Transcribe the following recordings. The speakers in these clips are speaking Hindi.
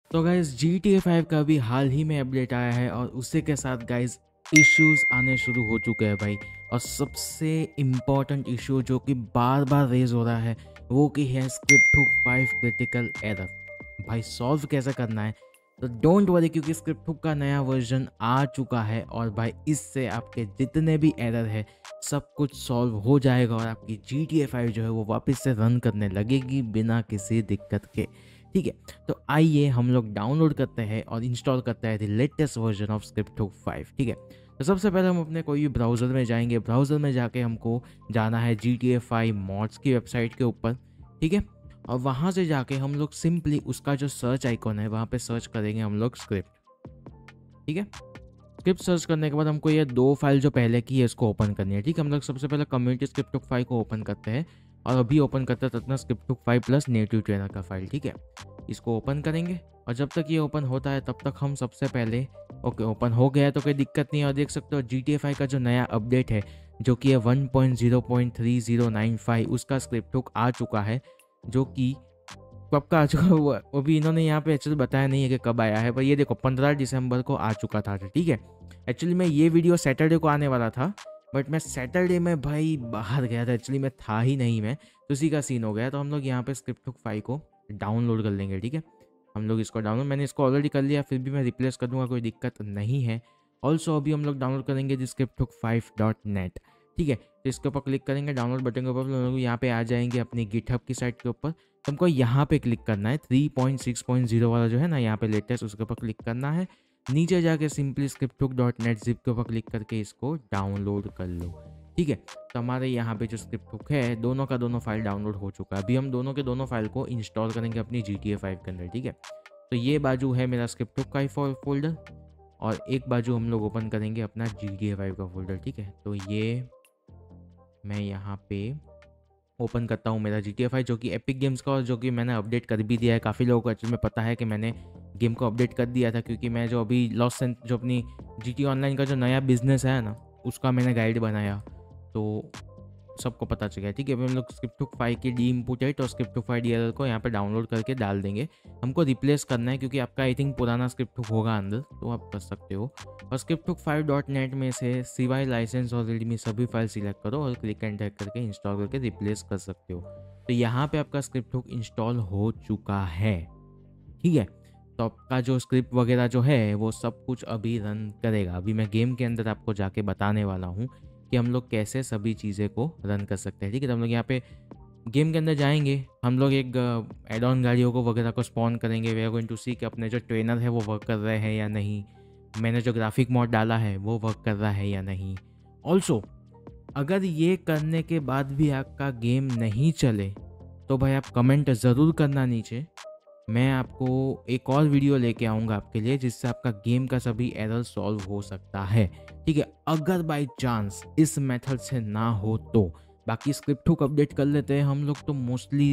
तो गाइज GTA 5 का भी हाल ही में अपडेट आया है और उसी के साथ गाइज इश्यूज आने शुरू हो चुके हैं भाई। और सबसे इम्पॉर्टेंट इशू जो कि बार बार रेज हो रहा है वो कि है स्क्रिप्ट हुक 5 क्रिटिकल एरर। भाई सॉल्व कैसे करना है, तो डोंट वरी क्योंकि स्क्रिप्ट हुक का नया वर्जन आ चुका है और भाई इससे आपके जितने भी एरर है सब कुछ सॉल्व हो जाएगा और आपकी GTA 5 जो है वो वापस से रन करने लगेगी बिना किसी दिक्कत के। ठीक है, तो आइए हम लोग डाउनलोड करते हैं और इंस्टॉल करते हैं the latest version of script hook 5। ठीक है, तो सबसे पहले हम अपने कोई भी ब्राउज़र में जाएंगे। ब्राउज़र में जाके हमको जाना है GTA 5 मॉड्स की वेबसाइट के ऊपर। ठीक है, और वहाँ से जाके हम लोग सिंपली उसका जो सर्च आइकॉन है वहाँ पे सर्च करेंगे हम लोग स्क्रिप्ट। ठीक है, स्क्रिप्ट सर्च करने के बाद हमको ये दो फाइल जो पहले की है इसको ओपन करनी है। ठीक है, हम लोग सबसे पहले कम्युनिटी स्क्रिप्ट हुक 5 को ओपन करते हैं और अभी ओपन करते हैं अपना script hook 5 plus native trainer का फाइल। ठीक है, इसको ओपन करेंगे और जब तक ये ओपन होता है तब तक हम सबसे पहले ओके ओपन हो गया है तो कोई दिक्कत नहीं है। और देख सकते हो GTA 5 का जो नया अपडेट है जो कि है 1.0.3095 उसका स्क्रिप्ट हुक आ चुका है, जो कि कब का आ चुका है वो भी इन्होंने यहाँ पे एक्चुअली बताया नहीं है कि कब आया है, पर ये देखो 15 दिसंबर को आ चुका था। ठीक है, एक्चुअली मैं ये वीडियो सैटरडे को आने वाला था बट मैं सैटरडे में भाई बाहर गया था, एक्चुअली मैं था ही नहीं, मैं तो उसी का सीन हो गया। तो हम लोग यहाँ पे स्क्रिप्ट हुक 5 को डाउनलोड कर लेंगे। ठीक है, हम लोग इसको डाउनलोड, मैंने इसको ऑलरेडी कर लिया, फिर भी मैं रिप्लेस कर दूंगा, कोई दिक्कत नहीं है। ऑल्सो अभी हम लोग डाउनलोड करेंगे द स्क्रिप्ट हुक 5.net। ठीक है, तो इसके ऊपर क्लिक करेंगे डाउनलोड बटन के ऊपर, हम लोग यहाँ पे आ जाएंगे अपनी गिटहब की साइट के ऊपर। हमको यहाँ पे क्लिक करना है 3.6.0 वाला जो है ना यहाँ पे लेटेस्ट, उसके ऊपर क्लिक करना है। नीचे जाके simply script hook .net zip के ऊपर क्लिक करके इसको डाउनलोड कर लो। ठीक है, तो हमारे यहाँ पे जो स्क्रिप्ट हुक है दोनों का दोनों फाइल डाउनलोड हो चुका है। अभी हम दोनों के दोनों फाइल को इंस्टॉल करेंगे अपनी GTA 5 के अंदर। ठीक है, तो ये बाजू है मेरा स्क्रिप्ट हुक का फोल्डर और एक बाजू हम लोग ओपन करेंगे अपना GTA 5 का फोल्डर। ठीक है, तो ये मैं यहाँ पे ओपन करता हूँ मेरा GTA 5 जो कि एपिक गेम्स का और जो कि मैंने अपडेट कर भी दिया है। काफ़ी लोगों को एक्चुअली में पता है कि मैंने गेम को अपडेट कर दिया था, क्योंकि मैं जो अभी लॉस्ट सेंट जो अपनी GTA ऑनलाइन का जो नया बिजनेस है ना उसका मैंने गाइड बनाया, तो सबको पता चल गया। ठीक है, अभी हम लोग स्क्रिप्ट हुक 5 की डी इम्पोर्टेड और स्क्रिप्ट हुक 5 DLL को यहाँ पे डाउनलोड करके डाल देंगे। हमको रिप्लेस करना है क्योंकि आपका आई थिंक पुराना स्क्रिप्ट हुक होगा अंदर, तो आप कर सकते हो। और स्क्रिप्ट हुक 5.net में से CY लाइसेंस और रेडमी सभी फाइल सिलेक्ट करो और क्लिक एंड ड्रैग करके इंस्टॉल करके रिप्लेस कर सकते हो। तो यहाँ पे आपका स्क्रिप्ट हुक इंस्टॉल हो चुका है। ठीक है, तो आपका जो स्क्रिप्ट वगैरह जो है वो सब कुछ अभी रन करेगा। अभी मैं गेम के अंदर आपको जाके बताने वाला हूँ कि हम लोग कैसे सभी चीज़ें को रन कर सकते हैं। ठीक है, तो हम लोग यहाँ पे गेम के अंदर जाएंगे, हम लोग एक एड ऑन गाड़ियों को वगैरह को स्पॉन करेंगे। We are going to see कि अपने जो ट्रेनर है वो वर्क कर रहे हैं या नहीं, मैंने जो ग्राफिक मोड डाला है वो वर्क कर रहा है या नहीं। ऑल्सो अगर ये करने के बाद भी आपका गेम नहीं चले तो भाई आप कमेंट ज़रूर करना नीचे, मैं आपको एक और वीडियो लेके आऊँगा आपके लिए जिससे आपका गेम का सभी एरर सॉल्व हो सकता है। ठीक है, अगर बाई चांस इस मेथड से ना हो तो बाकी स्क्रिप्ट हुक अपडेट कर लेते हैं हम लोग, तो mostly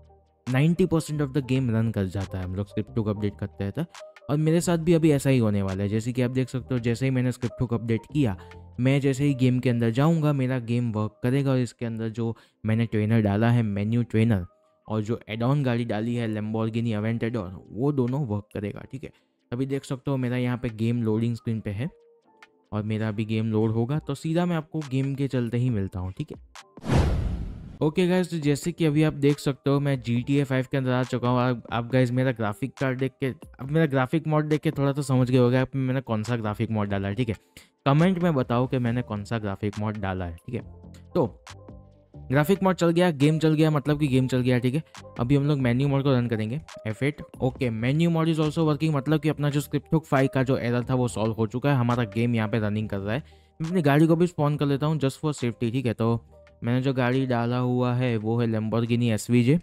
90% of the game run कर जाता है हम लोग स्क्रिप्ट हुक अपडेट करते हैं तो। और मेरे साथ भी अभी ऐसा ही होने वाला है, जैसे कि आप देख सकते हो जैसे ही मैंने स्क्रिप्ट हुक अपडेट किया, मैं जैसे ही गेम के अंदर जाऊंगा मेरा गेम वर्क करेगा और इसके अंदर जो मैंने ट्रेनर डाला है मेन्यू ट्रेनर और जो एड ऑन गाड़ी डाली है लैम्बोर्गिनी अवेंटेडोर वो दोनों वर्क करेगा। ठीक है, अभी देख सकते हो मेरा यहाँ पे गेम लोडिंग स्क्रीन पे है और मेरा अभी गेम लोड होगा तो सीधा मैं आपको गेम के चलते ही मिलता हूँ। ठीक है, ओके गाइज, तो जैसे कि अभी आप देख सकते हो मैं GTA 5 के अंदर आ चुका हूँ। आप गाइज मेरा ग्राफिक कार्ड देख के, अब मेरा ग्राफिक मॉड देख के थोड़ा तो समझ गए होगा मैंने कौन सा ग्राफिक मॉड डाला है। ठीक है, कमेंट में बताओ कि मैंने कौन सा ग्राफिक मॉड डाला है। ठीक है, तो ग्राफिक मोड चल गया, गेम चल गया, मतलब कि गेम चल गया। ठीक है, अभी हम लोग मेन्यू मोड को रन करेंगे F8। Okay, menu mode is also working, मतलब कि अपना जो स्क्रिप्ट हुक 5 का जो एरर था वो सॉल्व हो चुका है, हमारा गेम यहाँ पे रनिंग कर रहा है। मैं अपनी गाड़ी को भी स्पॉन कर लेता हूँ जस्ट फॉर सेफ्टी। ठीक है, तो मैंने जो गाड़ी डाला हुआ है वो है लैम्बोर्गिनी SVJ,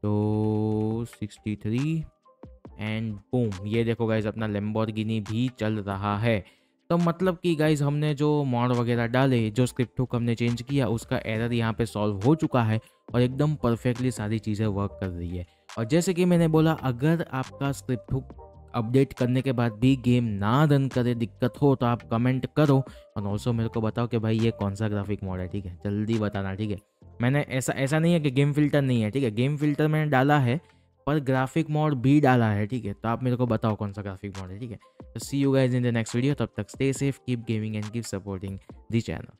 तो 63 एंड बूम, ये देखो गाइज अपना लैम्बोर्गिनी भी चल रहा है। तो मतलब कि गाइज हमने जो मॉड वगैरह डाले, जो स्क्रिप्ट हुक हमने चेंज किया, उसका एरर यहाँ पे सॉल्व हो चुका है और एकदम परफेक्टली सारी चीज़ें वर्क कर रही है। और जैसे कि मैंने बोला, अगर आपका स्क्रिप्ट हुक अपडेट करने के बाद भी गेम ना रन करे, दिक्कत हो, तो आप कमेंट करो और ऑल्सो मेरे को बताओ कि भाई ये कौन सा ग्राफिक मॉड है। ठीक है, जल्दी बताना। ठीक है, मैंने ऐसा नहीं है कि गेम फिल्टर नहीं है। ठीक है, गेम फिल्टर मैंने डाला है पर ग्राफिक मोड भी डाला है, ठीक है। तो आप मेरे को बताओ कौन सा ग्राफिक मोड है, ठीक है। तो see you guys in the next video, तब तक stay safe, keep gaming and keep supporting the channel.